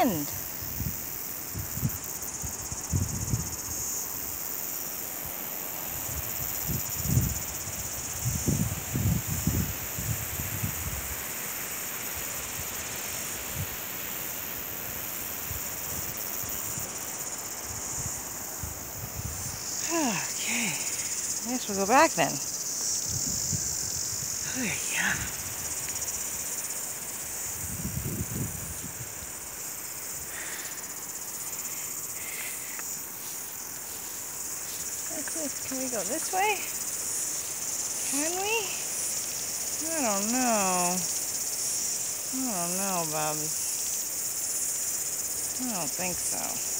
end. Okay, I guess we'll go back then. Oh, yeah. Can we go this way? Can we? I don't know. I don't know, Bubs. I don't think so.